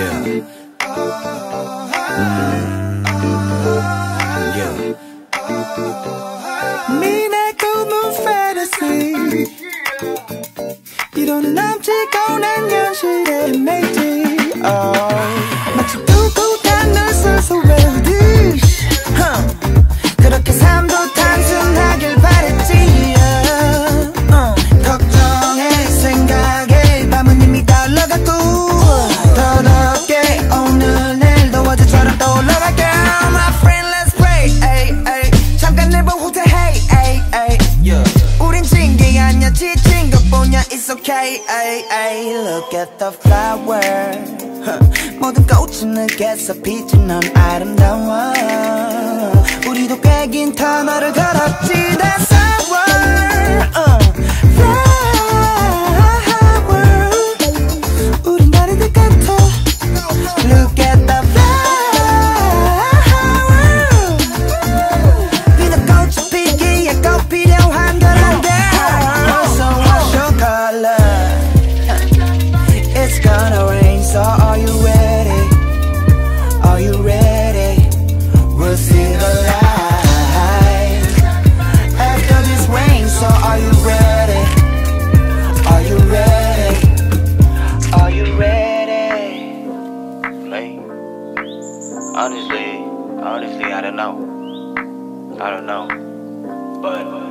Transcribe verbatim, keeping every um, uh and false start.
Yeah. Mm, yeah. 미날 꿈은 fantasy 이루는 남지고 난 현실의 이미지 oh. 마치 뚜렷한 널 써서 외우듯 huh. 그렇게 삶도 단순하길 바랬지 yeah. uh. 걱정에 생각에 밤은 이미 달러갔고 더럽게 오늘 내일 더워져처럼 떠올라갈게 My friend let's pray ay, ay. 잠깐 내보 후퇴 hey ay, ay. Yeah. 우린 진 게 아니야 지친 것뿐이야 it's okay ay, ay. Look at the flower huh. 모든 꽃은 느껴서 빛은 넌 아름다워 우리도 꽤 긴 터널을 걸었지 That's our uh. flower 우린 다른 듯 같아 Look at the flower 비는 꽃이 피기에 꼭 필요한 거란데 So what's your color It's gonna rain so are you ready Are you ready We'll see the light After this rain so are you ready Are you ready Are you ready Like, honestly, honestly, I don't know. I don't know. But